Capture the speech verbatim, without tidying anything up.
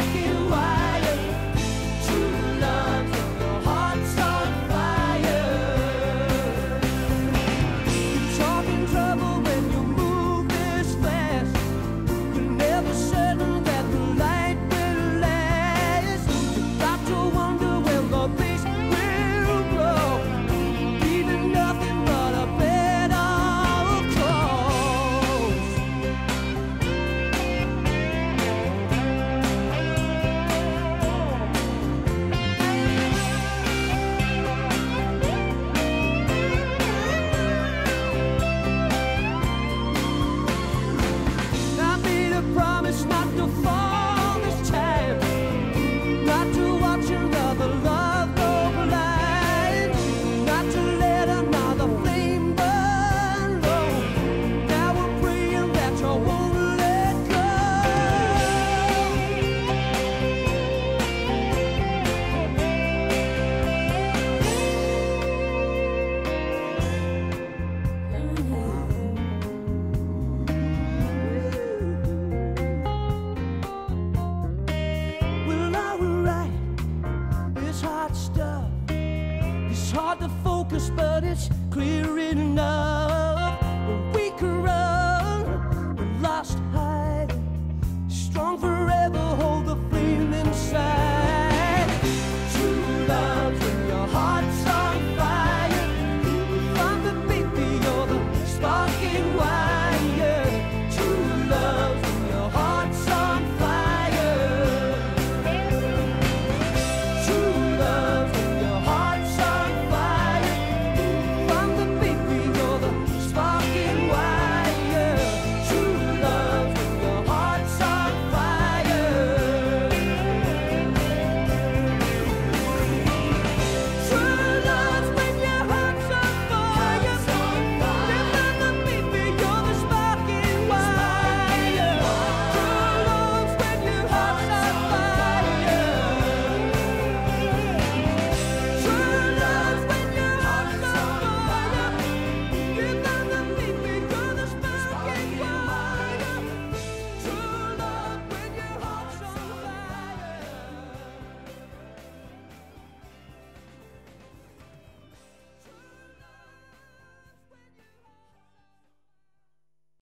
walking wire. True love if your heart's on fire. You're talking trouble when you move this fast. You're never certain that the light will last. You got to wonder when the bass will blow, leaving nothing but a bed of clothes. I made a promise not to fall this time, not to watch another love go blind, not to let another flame burn low. Now I'm praying that you won't let go. Well, alright, it's hard stuff. It's hard to focus, but it's clear enough.